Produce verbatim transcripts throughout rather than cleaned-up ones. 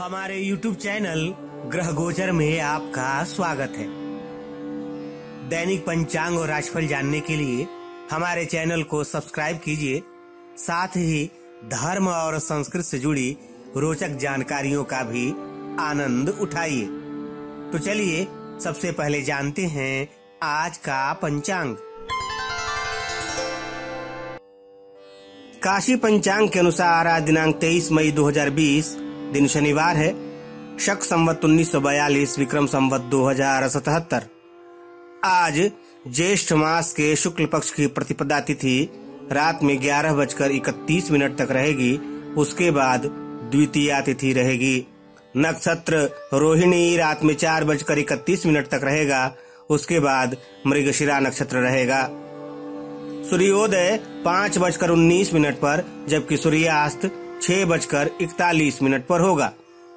हमारे YouTube channel ग्रह गोचर में आपका स्वागत है। दैनिक पंचांग और राशिफल जानने के लिए हमारे चैनल को सब्सक्राइब कीजिए, साथ ही धर्म और संस्कृत से जुड़ी रोचक जानकारियों का भी आनंद उठाइए। तो चलिए सबसे पहले जानते हैं आज का पंचांग। काशी पंचांग के अनुसार आज दिनांक तेईस मई दो हज़ार बीस दिन शनिवार है। शक संवत उन्नीस सौ बयालीस, विक्रम संवत दो हजार सतहत्तर। आज ज्येष्ठ मास के शुक्ल पक्ष की प्रतिपदा तिथि रात में ग्यारह बजकर इकतीस मिनट तक रहेगी। उसके बाद द्वितीया तिथि रहेगी। नक्षत्र रोहिणी रात में चार बजकर इकतीस मिनट तक रहेगा। उसके बाद मृगशिरा नक्षत्र रहेगा। सूर्योदय पाँच बजकर उन्नीस मिनट पर, जबकि सूर्यास्त छह बजकर इकतालीस मिनट पर होगा।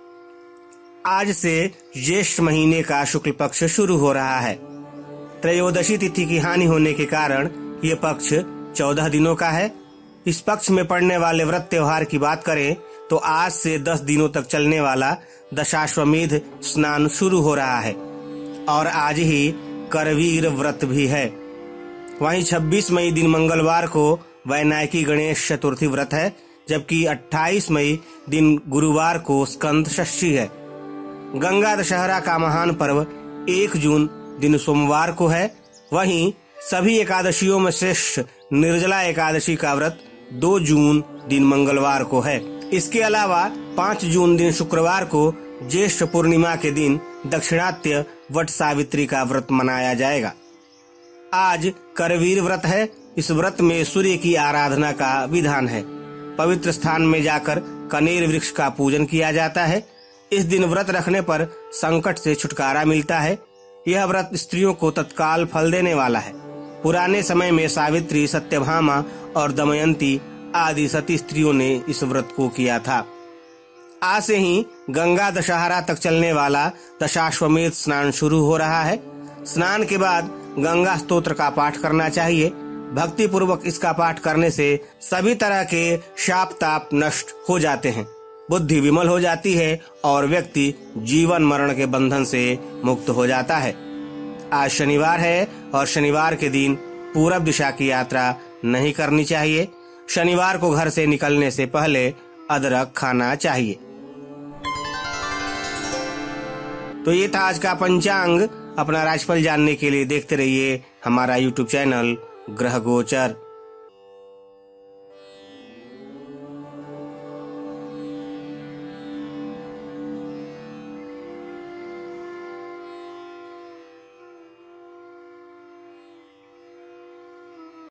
आज से ज्येष्ठ महीने का शुक्ल पक्ष शुरू हो रहा है। त्रयोदशी तिथि की हानि होने के कारण यह पक्ष चौदह दिनों का है। इस पक्ष में पड़ने वाले व्रत त्योहार की बात करें तो आज से दस दिनों तक चलने वाला दशाश्वमेध स्नान शुरू हो रहा है और आज ही करवीर व्रत भी है। वहीं छब्बीस मई दिन मंगलवार को वैनायकी गणेश चतुर्थी व्रत है, जबकि अट्ठाईस मई दिन गुरुवार को स्कंद षष्ठी है। गंगा दशहरा का महान पर्व एक जून दिन सोमवार को है। वहीं सभी एकादशियों में श्रेष्ठ निर्जला एकादशी का व्रत दो जून दिन मंगलवार को है। इसके अलावा पाँच जून दिन शुक्रवार को ज्येष्ठ पूर्णिमा के दिन दक्षिणात्य वट सावित्री का व्रत मनाया जाएगा। आज करवीर व्रत है। इस व्रत में सूर्य की आराधना का विधान है। पवित्र स्थान में जाकर कनेर वृक्ष का पूजन किया जाता है। इस दिन व्रत रखने पर संकट से छुटकारा मिलता है। यह व्रत स्त्रियों को तत्काल फल देने वाला है। पुराने समय में सावित्री, सत्यभामा और दमयंती आदि सती स्त्रियों ने इस व्रत को किया था। आज से ही गंगा दशहरा तक चलने वाला दशाश्वमेध स्नान शुरू हो रहा है। स्नान के बाद गंगा स्तोत्र का पाठ करना चाहिए। भक्ति पूर्वक इसका पाठ करने से सभी तरह के शाप ताप नष्ट हो जाते हैं, बुद्धि विमल हो जाती है और व्यक्ति जीवन मरण के बंधन से मुक्त हो जाता है। आज शनिवार है और शनिवार के दिन पूरब दिशा की यात्रा नहीं करनी चाहिए। शनिवार को घर से निकलने से पहले अदरक खाना चाहिए। तो ये था आज का पंचांग। अपना राशिफल जानने के लिए देखते रहिए हमारा यूट्यूब चैनल ग्रह गोचर।